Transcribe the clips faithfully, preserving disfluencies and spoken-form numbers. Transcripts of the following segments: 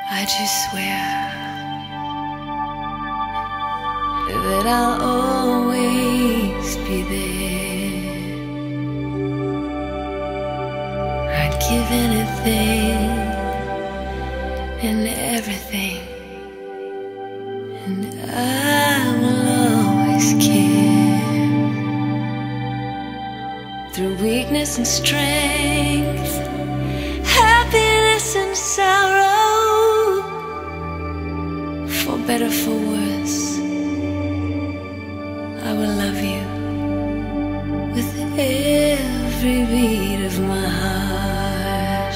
I just swear that I'll always be there. I'd give anything and everything, and I will always care. Through weakness and strength, happiness and sorrow, for better, for worse, I will love you with every beat of my heart.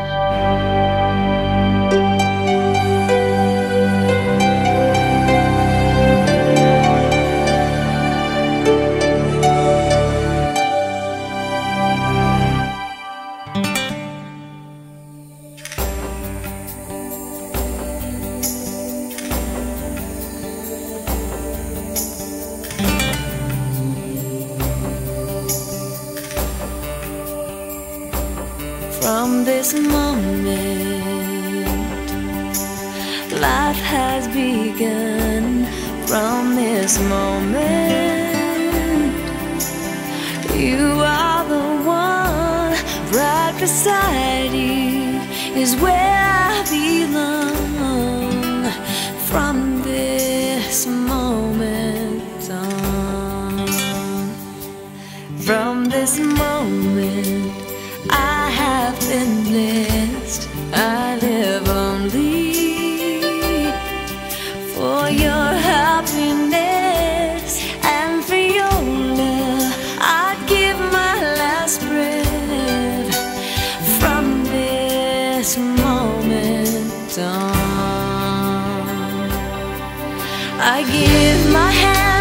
From this moment, life has begun. From this moment, you are the one. Right beside you is where I belong. From this moment on, from this moment, I have been blessed. I live only for your happiness and for your love. I'd give my last breath. From this moment on, I give my hand